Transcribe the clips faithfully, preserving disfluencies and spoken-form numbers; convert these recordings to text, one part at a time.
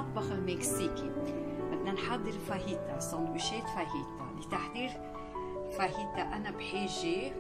المطبخ المكسيكي. بدنا نحضر فاهيتا، سندويشات فاهيتا. لتحضير فاهيتا أنا بحاجة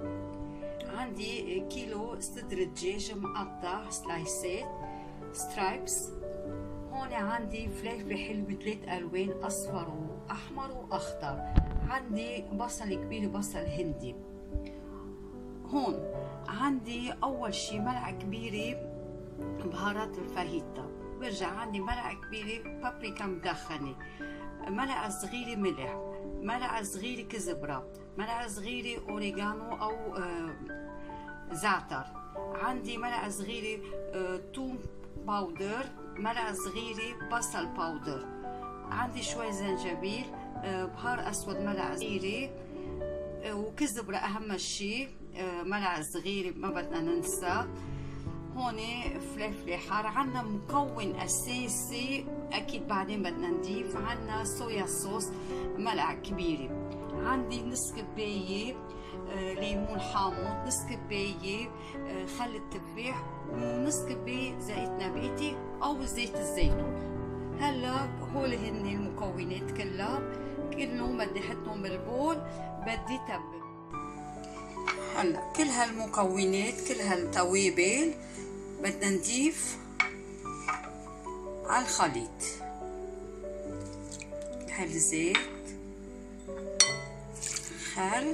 عندي كيلو صدر دجاج مقطع سلايسات سترايبس. هون عندي فلفل حلو ثلاث ألوان، أصفر وأحمر وأخضر. عندي بصل كبير، بصل هندي. هون عندي أول شي ملعقة كبيرة بهارات الفاهيتا، برجع عندي ملعقة كبيرة بابريكا مدخنة، ملعقة صغيرة ملح، ملعقة صغيرة كزبرة، ملعقة صغيرة أوريغانو أو آه زعتر. عندي ملعقة صغيرة آه توم باودر، ملعقة صغيرة بصل باودر. عندي شوي زنجبيل، آه بهار أسود ملعقة صغيرة، آه وكزبرة أهم شي آه ملعقة صغيرة ما بدنا ننسى. هون فلفل حار. عنا مكون أساسي أكيد بعدين بدنا نضيف، عنا صويا صوص ملعقة كبيرة. عندي نص كباية آه ليمون حامض، نص كباية آه خل التفاح، ونص كباية زيت نباتي أو زيت الزيتون. هلا هول هن المكونات كلها، كلهم بدي احطهم بالبول، بدي تبل. هلا كل هالمكونات كل هالتوابل بدنا نضيف على الخليط. هل زيت، خل،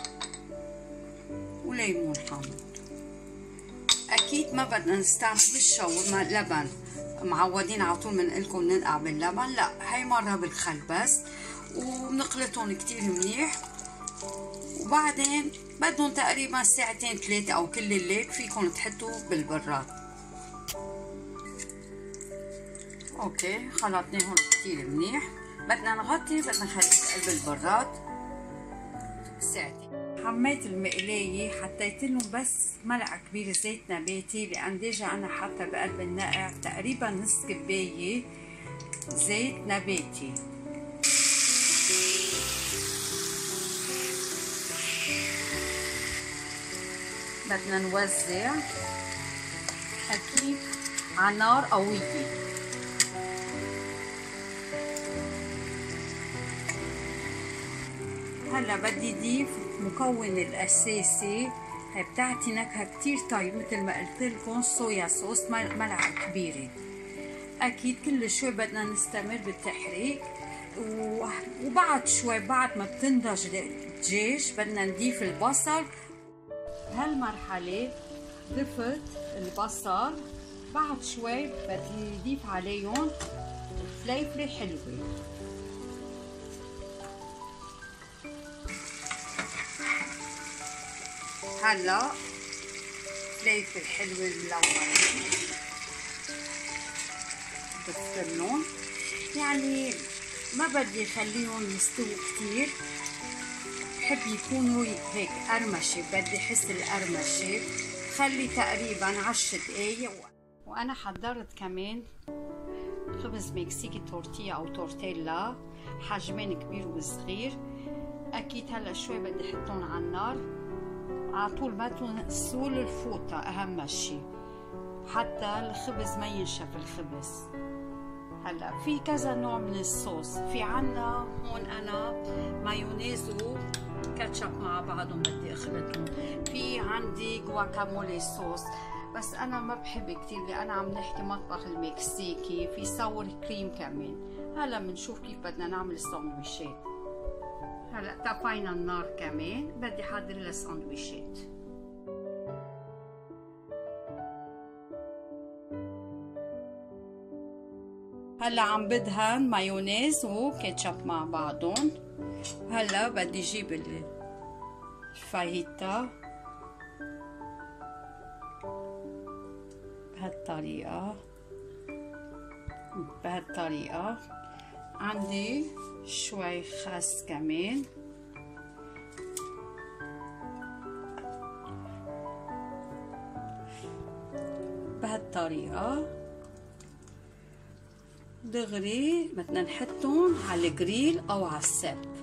وليمون حامض. اكيد ما بدنا نستعمل بالشاورما لبن، معودين على طول بنقلكم ننقع باللبن، لا هاي مره بالخل بس، وبنخلطهم كتير منيح. وبعدين بدهم تقريبا ساعتين ثلاثة او كل الليل فيكم تحطوا بالبراد. اوكي خلطناهم كتير منيح، بدنا نغطي، بدنا نخليه بقلب البراد ساعتين. حميت المقلاية، حطيت لهم بس ملعقة كبيرة زيت نباتي، لأن ديجا أنا حاطة بقلب النقع تقريبا نص كباية زيت نباتي. بدنا نوزع أكيد على نار قوية. هلا بدي ضيف المكون الأساسي، هي بتعطي نكهة كتير طيبة مثل ما قلت لكم، صويا صوص ملعقة كبيرة. أكيد كل شوي بدنا نستمر بالتحريك، وبعد شوي بعد ما بتنضج الدجاج بدنا نضيف البصل. بهالمرحلة ضفت البصل، بعد شوي بدي نضيف عليهم فليفلة حلوة. هلا فليفل حلوة ملونة بضيفلهم، يعني ما بدي خليهم يستووا كتير، بحب يكونوا هيك قرمشة، بدي حس القرمشة. خلي تقريبا عشر دقايق. وانا حضرت كمان خبز مكسيكي تورتيا او تورتيلا، حجمين كبير وصغير. اكيد هلا شوي بدي احطهم على النار على طول، ما تنسوا الفوطة أهم شي حتى الخبز ما ينشف الخبز. هلا في كذا نوع من الصوص، في عنا هون أنا مايونيز وكاتشب مع بعضهم بدي أخلطهم، في عندي جواكامولي صوص بس أنا ما بحب كتير لأن عم نحكي مطبخ المكسيكي. في ساور كريم كمان. هلا بنشوف كيف بدنا نعمل الساندويشات. هلا طفينا النار كمان، بدي احضر لها ساندويشات. هلا عم بدهن مايونيز وكاتشب مع بعضهم. هلا بدي اجيب الفاهيتا بهالطريقة بهالطريقة. عندي شوي خس كمان، بهالطريقة دغري بدنا نحطهم على الجريل او على السب.